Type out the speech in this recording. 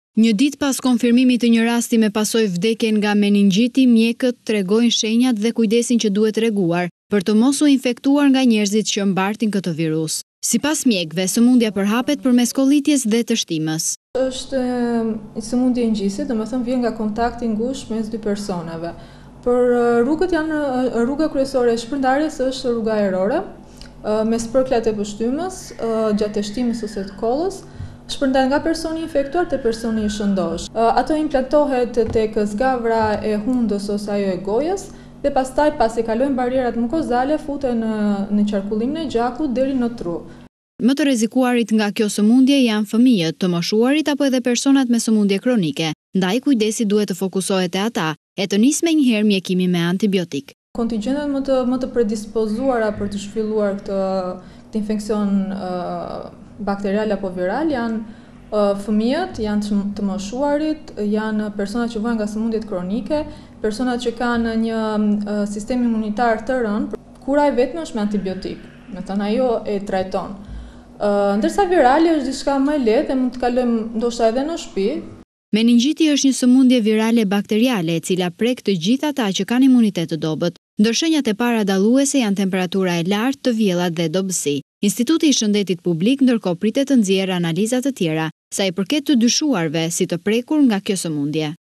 Një ditë pas konfirmimit të një rasti me pasojë vdekje nga meningjiti, mjekët tregojnë shenjat dhe kujdesin që duhet treguar për të mos u infektuar nga njerëzit që mbartin këtë virus. Sipas mjekëve, sëmundja përhapet përmes kollitjes dhe të shtimës. Është sëmundje ngjyse, domethënë vjen nga kontakti ngushtë mes dy personave. Por rruga kryesore e shpërndarjes është rruga ajrore, me spërklat e pështymës, gjatë të shtimës ose të kollës, shpërndan nga personi infektuar te personi i shëndosh. Ato implantohet tek zgavra e hundës ose ajo e gojës dhe pastaj pasi kalojnë barierat mukozale futen në qarkullimin e gjakut deri në tru. Më të rrezikuarit nga kjo sëmundje janë fëmijët, të moshuarit apo edhe personat me sëmundje kronike, ndaj kujdesi duhet të fokusohet te ata, e të nisë menjëherë mjekimi me antibiotik. Kontingjentet më të predispozuara për të zhvilluar këtë infekcion bakterial apo viral janë fëmijët, janë të moshuarit, janë personat që vojnë nga sëmundjet kronike, personat që kanë një sistem imunitar të rënd. Kura e vetme është me antibiotik, me thënë ajo e trajton. Ndërsa virali është diçka më e lehtë e mund të kalojmë ndoshta edhe në shtëpi. Meningjiti është një sëmundje virale bakteriale e cila prek të gjithë ata që kanë imunitet të dobët. Ndër shenjat e para dalluese janë temperatura e lartë, të vjellat dhe dobësi. Instituti i Shëndetit Publik ndërkohë pritet të nxjerrë analiza të tjera sa i përket të dyshuarve si të prekur nga kjo sëmundje.